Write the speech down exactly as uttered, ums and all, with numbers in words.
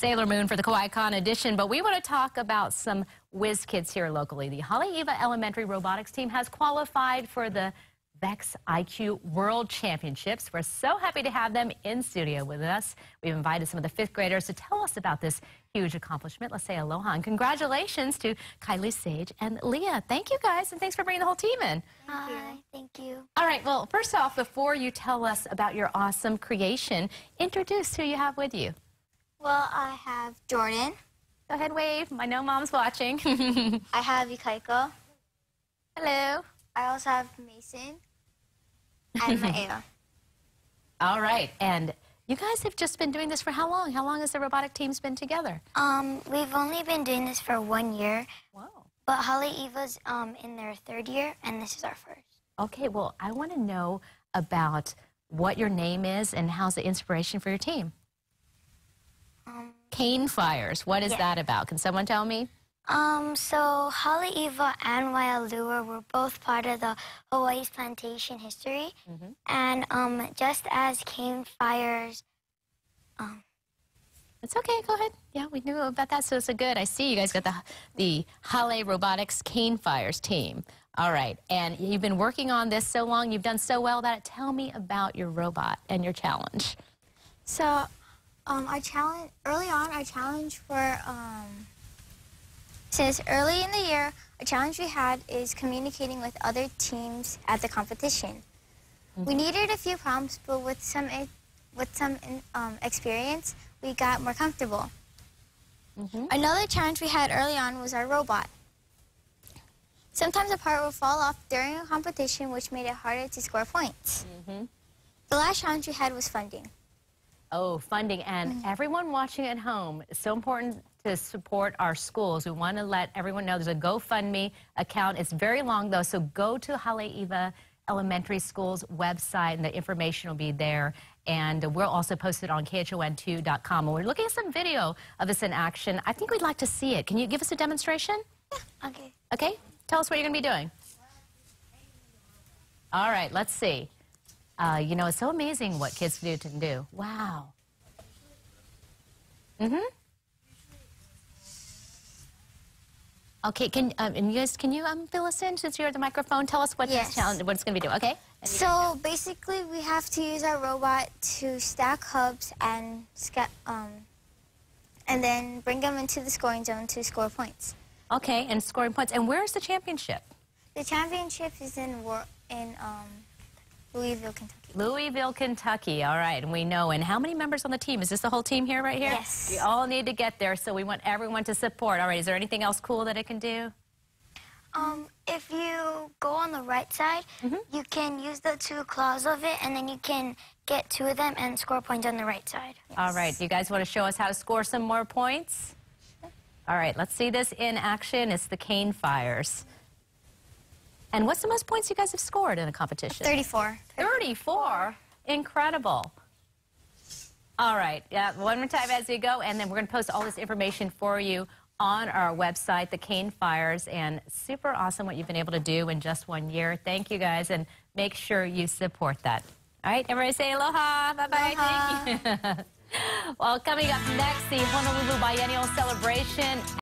Sailor Moon for the KawaiiCon edition, but we want to talk about some whiz kids here locally. The Haleiwa Elementary Robotics team has qualified for the VEX I Q World Championships. We're so happy to have them in studio with us. We've invited some of the fifth graders to tell us about this huge accomplishment. Let's say aloha and congratulations to Kylie, Sage, and Leah. Thank you guys, and thanks for bringing the whole team in. Hi, thank you. All right, well, first off, before you tell us about your awesome creation, introduce who you have with you. Well, I have Jordan. Go ahead, wave. I know Mom's watching. I have Ikaiko. Hello. I also have Mason and Maea. All right, and you guys have just been doing this for how long? How long has the robotic teams been together? Um, we've only been doing this for one year. Wow. But Haleiwa's um in their third year, and this is our first. Okay, well, I want to know about what your name is and how's the inspiration for your team. Um, Cane Fires. What is yeah. that about? Can someone tell me? Um, so Haleiwa and Waialua were both part of the Hawaii's plantation history, mm-hmm. and um, just as Cane Fires. Um, It's okay. Go ahead. Yeah, we knew about that, so it's a good. I see you guys got the the Hale Robotics Cane Fires team. All right, and you've been working on this so long. You've done so well that tell me about your robot and your challenge. So. Um, our challenge early on, our challenge for um, since early in the year, a challenge we had is communicating with other teams at the competition. Mm-hmm. We needed a few prompts, but with some with some um, experience, we got more comfortable. Mm-hmm. Another challenge we had early on was our robot. Sometimes a part would fall off during a competition, which made it harder to score points. Mm-hmm. The last challenge we had was funding. Oh, funding. And mm-hmm. everyone watching at home, it's so important to support our schools. We want to let everyone know there's a GoFundMe account. It's very long, though, so go to Haleiwa Elementary School's website, and the information will be there. And we'll also post it on K H O N two dot com. And we're looking at some video of this in action. I think we'd like to see it. Can you give us a demonstration? Yeah. Okay. Okay. Tell us what you're going to be doing. All right, let's see. Uh, you know, it's so amazing what kids do can do. Wow. Mm-hmm. Okay, can um, and you guys, can you um, fill us in since you're at the microphone? Tell us what yes. this challenge, what it's going to be doing. Okay. So basically, we have to use our robot to stack hubs and um, and then bring them into the scoring zone to score points. Okay, and scoring points. And where's the championship? The championship is in in um. Louisville, Kentucky. Louisville, Kentucky. All right, and we know. And how many members on the team? Is this the whole team here, right here? Yes. We all need to get there, so we want everyone to support. All right, is there anything else cool that it can do? Um, if you go on the right side, mm-hmm. you can use the two claws of it, and then you can get two of them and score points on the right side. Yes. All right, you guys want to show us how to score some more points? All right, let's see this in action. It's the Cane Fires. And what's the most points you guys have scored in a competition? thirty-four. thirty-four? Incredible. All right. Yeah, one more time as you go, and then we're going to post all this information for you on our website, the Cane Fires, and super awesome what you've been able to do in just one year. Thank you, guys, and make sure you support that. All right, everybody say aloha. Bye-bye. Aloha. Thank you. Well, coming up next, the Honolulu Biennial Celebration.